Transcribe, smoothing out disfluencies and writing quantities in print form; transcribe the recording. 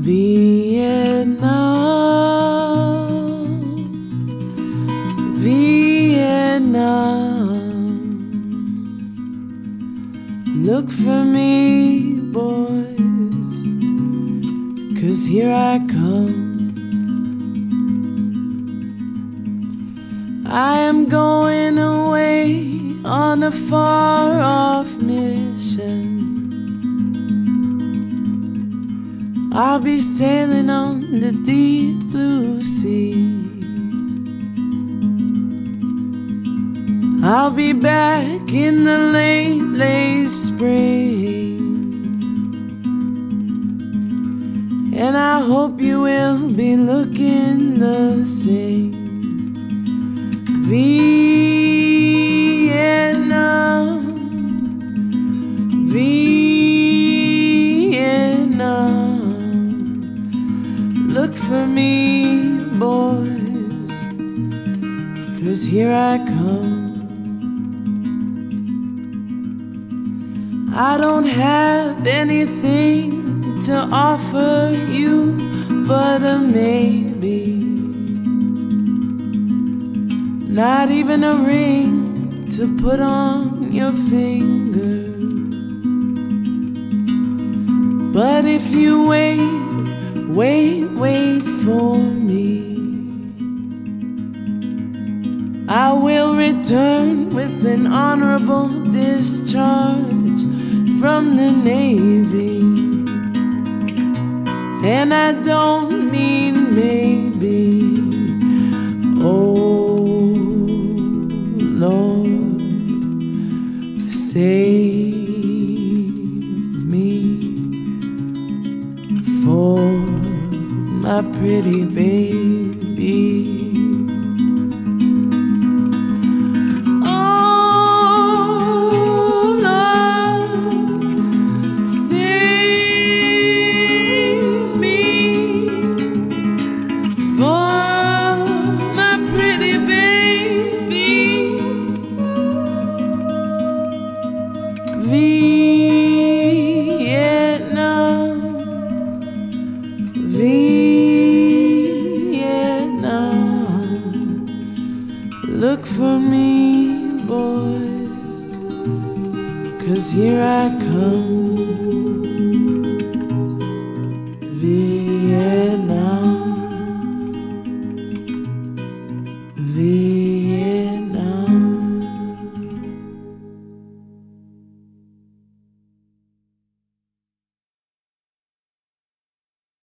Vietnam, Vietnam, look for me, boys, 'cause here I come. I am going away on a far-off mission. I'll be sailing on the deep blue sea. I'll be back in the late, late spring, and I hope you will be looking the same. Vietnam, Vietnam, look for me, boys, 'cause here I come. I don't have anything to offer you but a maybe. Not even a ring to put on your finger. But if you wait for me, I will return with an honorable discharge from the Navy. And I don't mean maybe. Oh Lord, save me for my pretty baby.